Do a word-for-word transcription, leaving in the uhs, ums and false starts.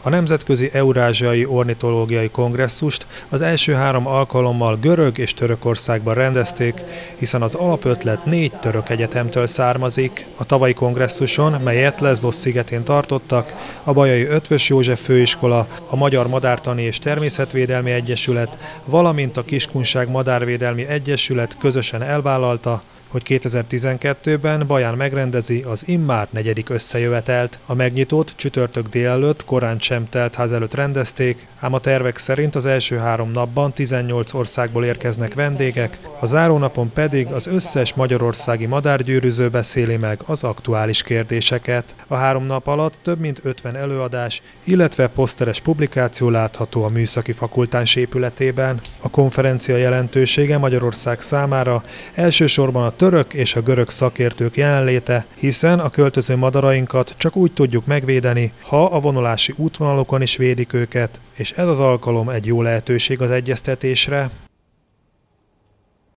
A Nemzetközi Eurázsiai Ornitológiai Kongresszust az első három alkalommal Görög és Törökországban rendezték, hiszen az alapötlet négy török egyetemtől származik. A tavalyi kongresszuson, melyet Leszbosz szigetén tartottak, a Bajai Eötvös József Főiskola, a Magyar Madártani és Természetvédelmi Egyesület, valamint a Kiskunság Madárvédelmi Egyesület közösen elvállalta, hogy kétezer-tizenkettőben Baján megrendezi az immár negyedik összejövetelt. A megnyitót csütörtök délelőtt korán sem telt ház előtt rendezték, ám a tervek szerint az első három napban tizennyolc országból érkeznek vendégek, a zárónapon pedig az összes magyarországi madárgyőrűző beszéli meg az aktuális kérdéseket. A három nap alatt több mint ötven előadás, illetve poszteres publikáció látható a Műszaki Fakultáns épületében. A konferencia jelentősége Magyarország számára elsősorban a török és a görög szakértők jelenléte, hiszen a költöző madarainkat csak úgy tudjuk megvédeni, ha a vonulási útvonalokon is védik őket, és ez az alkalom egy jó lehetőség az egyeztetésre.